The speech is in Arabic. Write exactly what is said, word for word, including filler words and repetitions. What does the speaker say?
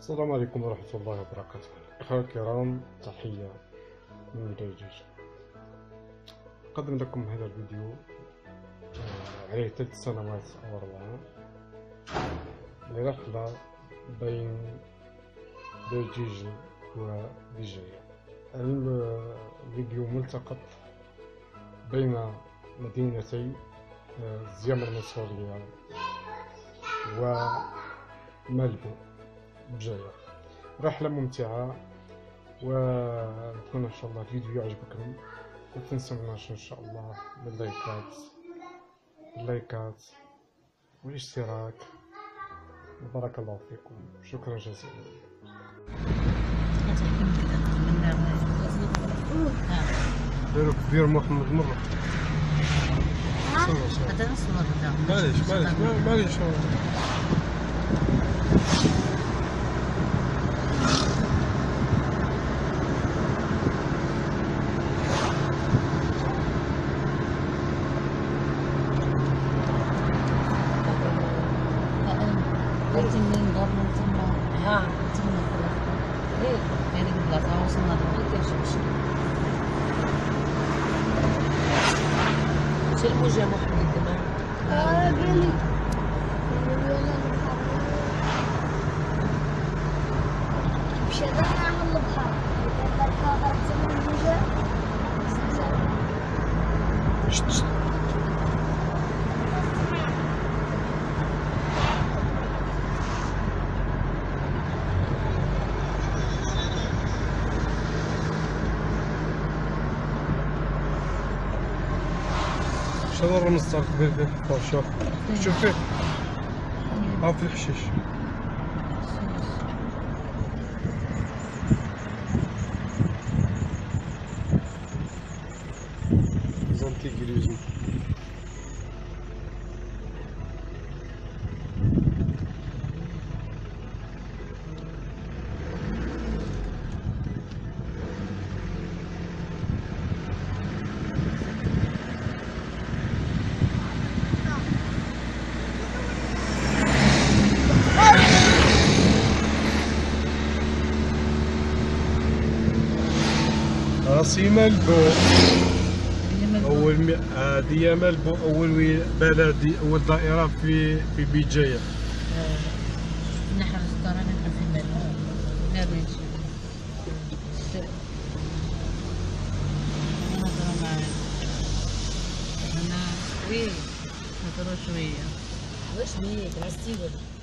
السلام عليكم ورحمة الله وبركاته. أخوة الكرام، تحية من دجاج. أقدم لكم هذا الفيديو عليه ثلاث سنوات أو أربعة لرحلة بين دجاج ودجاجة. الفيديو ملتقط بين مدينتي زيام المنصورية ومالبو بجاية. رحلة ممتعة، ونتمنى ان شاء الله الفيديو يعجبكم. لا تنسوناش ان شاء الله باللايكات اللايكات والاشتراك. بارك الله فيكم، شكرا جزيلا. ديرو كبير محمد مرة. هذا نص مرة. معليش معليش معليش من دور من تما ها تما ايه يعني بلا وصلنا لهنا كنمشي شي الموجة محمد دابا اه قالي مشى دابا على البحر دابا تما الموجة شنو الرمز تاع الكبير فيه؟ شوف شوف فيه ها في الحشيش. زانتي كريزم راسي مالبو. أول هادي مالبو أول بلدي أول دائرة في في بجاية. نحرس دارنا في مالبو. نبيج. نهضروا معاه. أنا وي نهضروا شوية. واش بيك راستي ولا؟